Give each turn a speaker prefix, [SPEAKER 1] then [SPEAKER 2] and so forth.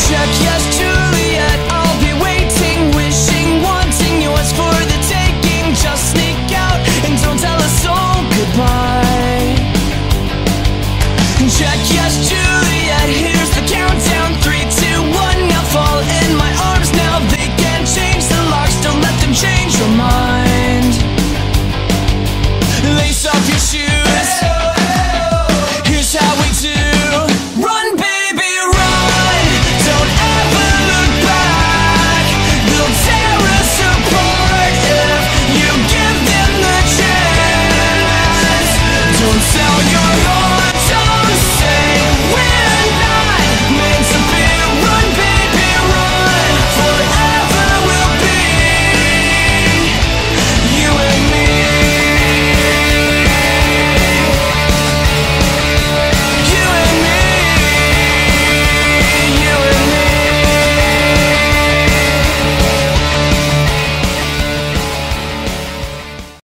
[SPEAKER 1] Check yes, Juliet, I'll be waiting, wishing, wanting yours for the taking. Just sneak out and don't tell a soul goodbye. Check yes, Juliet.